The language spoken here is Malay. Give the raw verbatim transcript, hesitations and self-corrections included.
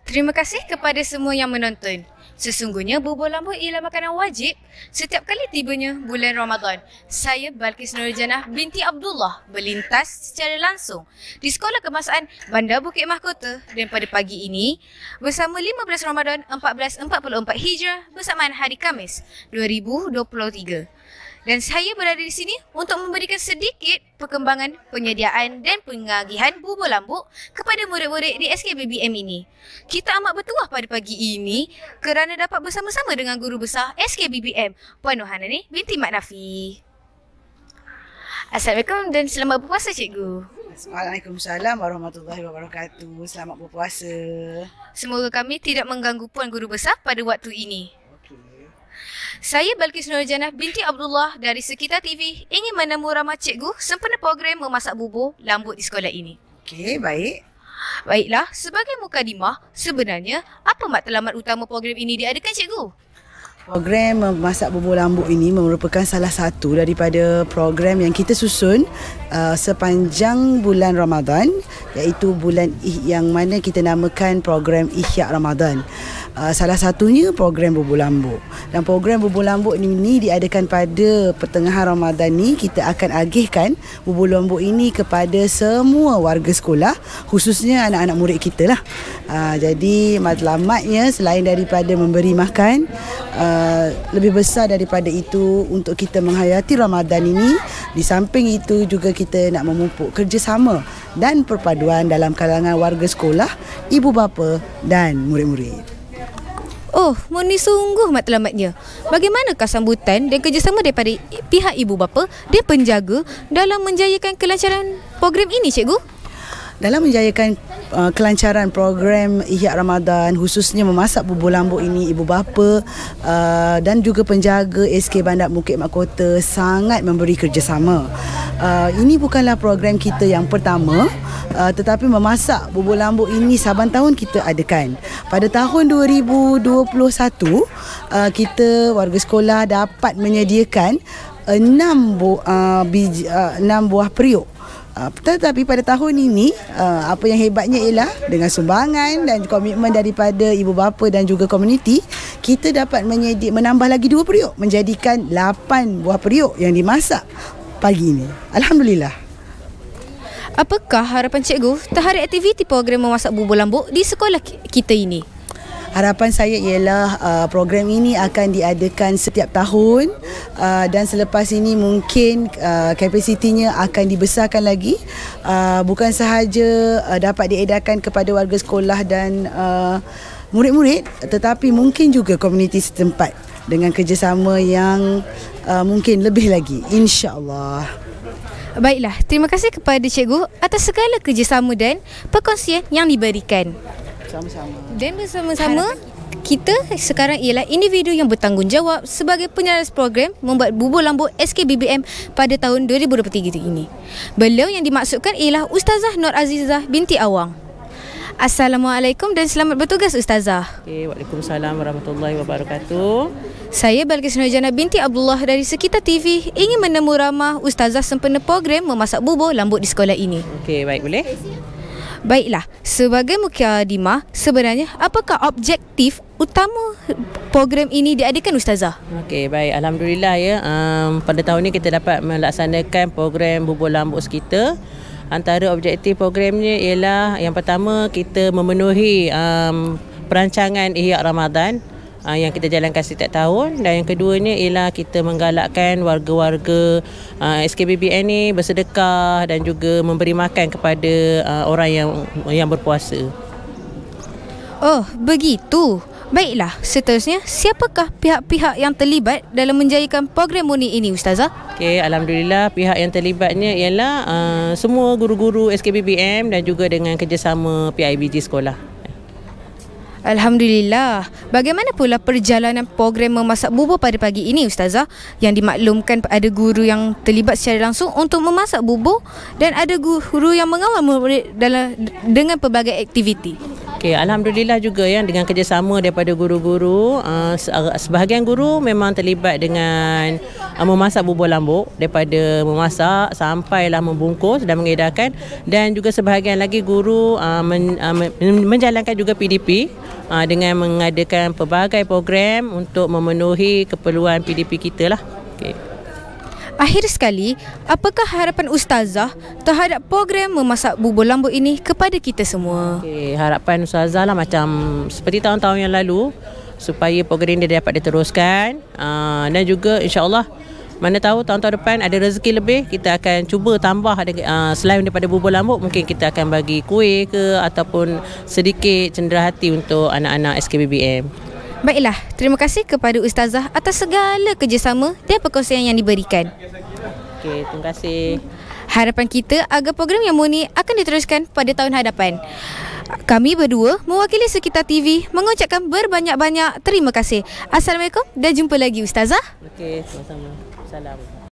Terima kasih kepada semua yang menonton. Sesungguhnya bubur lambuk ialah makanan wajib setiap kali tibanya bulan Ramadan. Saya Balkis Nurjanah binti Abdullah berlintas secara langsung di Sekolah Kebangsaan Bandar Bukit Mahkota, dan pada pagi ini bersama lima belas Ramadan seribu empat ratus empat puluh empat Hijrah bersamaan hari Khamis dua ribu dua puluh tiga. Dan saya berada di sini untuk memberikan sedikit perkembangan penyediaan dan pengagihan bubur lambuk kepada murid-murid di S K B B M ini. Kita amat bertuah pada pagi ini kerana dapat bersama-sama dengan guru besar S K B B M, Puan Nohanani binti Mat Nafi. Assalamualaikum dan selamat berpuasa, Cikgu. Waalaikumsalam warahmatullahi wabarakatuh. Selamat berpuasa. Semoga kami tidak mengganggu Puan Guru Besar pada waktu ini. Saya Balkis Nurjanah binti Abdullah dari Sekitar T V ingin menemu ramah cikgu sempena program memasak bubur lambuk di sekolah ini. Okey, baik. Baiklah, sebagai mukadimah, sebenarnya apa matlamat utama program ini diadakan, cikgu? Program memasak bubur lambuk ini merupakan salah satu daripada program yang kita susun uh, sepanjang bulan Ramadan, iaitu bulan yang mana kita namakan program Ihya Ramadan. Uh, salah satunya program bubur lambuk. Dan program bubur lambuk ini diadakan pada pertengahan Ramadan ni. Kita akan agihkan bubur lambuk ini kepada semua warga sekolah, khususnya anak-anak murid kita lah. Uh, jadi matlamatnya selain daripada memberi makan, uh, lebih besar daripada itu untuk kita menghayati Ramadan ini. Di samping itu juga kita nak memupuk kerjasama dan perpaduan dalam kalangan warga sekolah, ibu bapa dan murid-murid. Oh, murni sungguh matlamatnya. Bagaimanakah sambutan dan kerjasama daripada pihak ibu bapa dan penjaga dalam menjayakan kelancaran program ini, cikgu? Dalam menjayakan uh, kelancaran program Ihya Ramadan, khususnya memasak bubur lambuk ini, ibu bapa uh, dan juga penjaga S K Bandar Bukit Mahkota sangat memberi kerjasama. Uh, ini bukanlah program kita yang pertama, uh, tetapi memasak bubur lambuk ini saban tahun kita adakan. Pada tahun dua ribu dua puluh satu, uh, kita warga sekolah dapat menyediakan enam bu- uh, biji, uh, enam buah periuk. Uh, tetapi pada tahun ini, uh, apa yang hebatnya ialah dengan sumbangan dan komitmen daripada ibu bapa dan juga komuniti, kita dapat menyedi- menambah lagi dua periuk, menjadikan lapan buah periuk yang dimasak pagi ini. Alhamdulillah. Apakah harapan cikgu terhadap aktiviti program memasak bubur lambuk di sekolah kita ini? Harapan saya ialah uh, program ini akan diadakan setiap tahun, uh, dan selepas ini mungkin uh, kapasitinya akan dibesarkan lagi, uh, bukan sahaja uh, dapat diedarkan kepada warga sekolah dan uh, murid-murid, tetapi mungkin juga komuniti setempat dengan kerjasama yang uh, mungkin lebih lagi, insya-Allah. Baiklah, terima kasih kepada cikgu atas segala kerjasama dan perkongsian yang diberikan. Sama-sama. Dan bersama-sama kita sekarang ialah individu yang bertanggungjawab sebagai penyelaras program membuat bubur lambuk S K B B M pada tahun dua ribu dua puluh tiga ini. Beliau yang dimaksudkan ialah Ustazah Nur Azizah binti Awang. Assalamualaikum dan selamat bertugas, Ustazah. Okay, Waalaikumsalam warahmatullahi wabarakatuh. Saya Balkis Nurjanah binti Abdullah dari Sekitar T V ingin menemu ramah Ustazah sempena program memasak bubur lambuk di sekolah ini. Okey, baik, boleh? Baiklah, sebagai mukadimah, sebenarnya apakah objektif utama program ini diadakan, Ustazah? Okey, baik. Alhamdulillah ya. Um, pada tahun ini kita dapat melaksanakan program bubur lambuk kita. Antara objektif programnya ialah yang pertama, kita memenuhi um, perancangan Ihya Ramadan uh, yang kita jalankan setiap tahun, dan yang keduanya ialah kita menggalakkan warga-warga uh, S K B B M ni bersedekah dan juga memberi makan kepada uh, orang yang yang berpuasa. Oh, begitu. Baiklah, seterusnya siapakah pihak-pihak yang terlibat dalam menjayakan program murni ini, Ustazah? Okey, alhamdulillah pihak yang terlibatnya ialah uh, semua guru-guru S K B B M dan juga dengan kerjasama P I B G sekolah. Alhamdulillah. Bagaimana pula perjalanan program memasak bubur pada pagi ini, Ustazah? Yang dimaklumkan ada guru yang terlibat secara langsung untuk memasak bubur dan ada guru yang mengawal murid dalam dengan pelbagai aktiviti. Okay, Alhamdulillah juga ya dengan kerjasama daripada guru-guru, uh, sebahagian guru memang terlibat dengan uh, memasak bubur lambuk, daripada memasak sampailah membungkus dan mengedarkan, dan juga sebahagian lagi guru uh, men, uh, menjalankan juga P D P uh, dengan mengadakan pelbagai program untuk memenuhi keperluan P D P kita lah. Okay. Akhir sekali, apakah harapan Ustazah terhadap program memasak bubur lambuk ini kepada kita semua? Okay, harapan Ustazah lah macam seperti tahun-tahun yang lalu, supaya program ini dapat diteruskan, uh, dan juga insya-Allah mana tahu tahun-tahun depan ada rezeki lebih, kita akan cuba tambah uh, selain daripada bubur lambuk, mungkin kita akan bagi kuih ke ataupun sedikit cenderahati untuk anak-anak S K B B M. Baiklah, terima kasih kepada Ustazah atas segala kerjasama dan perkongsian yang diberikan. Okey, terima kasih. Harapan kita agar program yang murni akan diteruskan pada tahun hadapan. Kami berdua mewakili Sekitar T V mengucapkan berbanyak-banyak terima kasih. Assalamualaikum dan jumpa lagi Ustazah. Okey, sama-sama. Salam.